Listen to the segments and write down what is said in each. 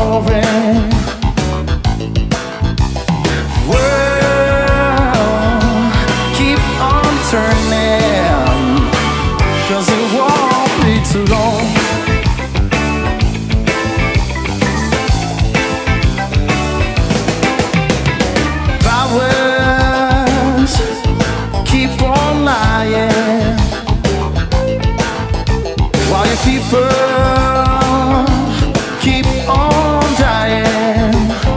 revolving. World, keep on turning, 'cause it won't be too long. Powers keep on lying, while your people keep on dying.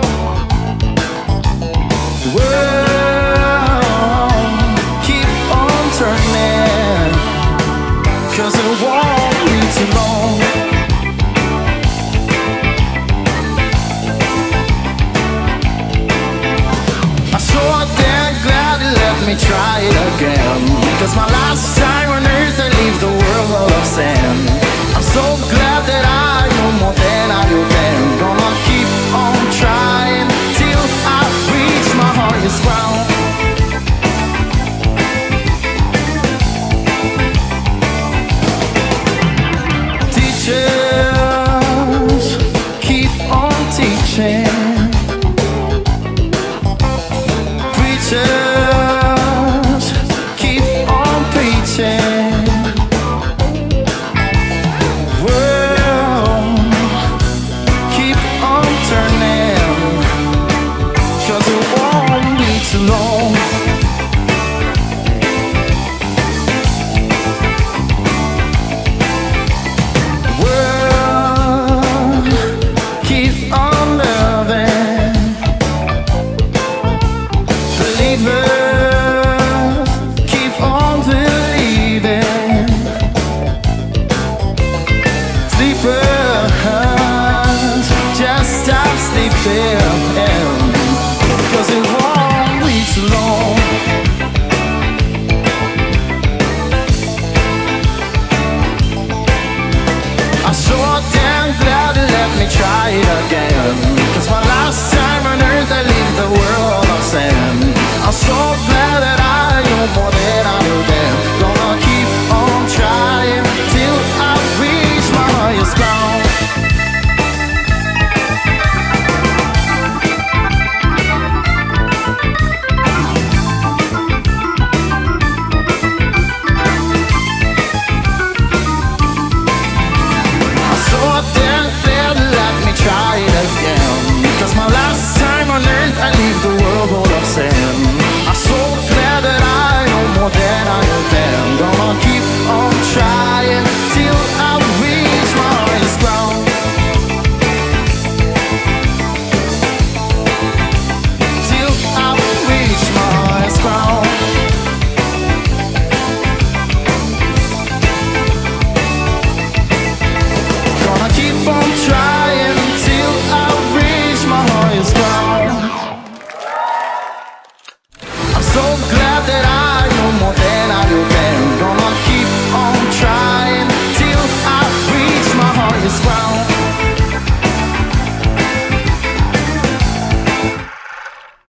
World, keep on turning, 'cause it won't be too long. I'm so damn glad you let me try it again, 'cause my last time on earth I leave the world full of sand. I'm so glad that I know more than I knew then. Gonna keep on trying till I reach my highest ground. Teachers keep on teaching. Preachers keep on preaching. World, keep on turning, 'cause it won't be too long. World, keep on loving. Believers, keep on believing. Sleepers, just stop sleeping, 'cause it won't be too long. I'm so damn glad you let me try it again, 'cause my last time on earth I leave the world of sand. I'm so glad that I know more than I knew then. Gonna keep on trying till I reach my highest ground. I'm so damn glad you let me try it again, 'cause my last time on earth I leave the world full of sand. I'm so glad that I know more than I knew then. Gonna keep on trying till I reach my highest ground. Till I reach my highest ground. Gonna keep on trying till I reach my highest ground. I'm so glad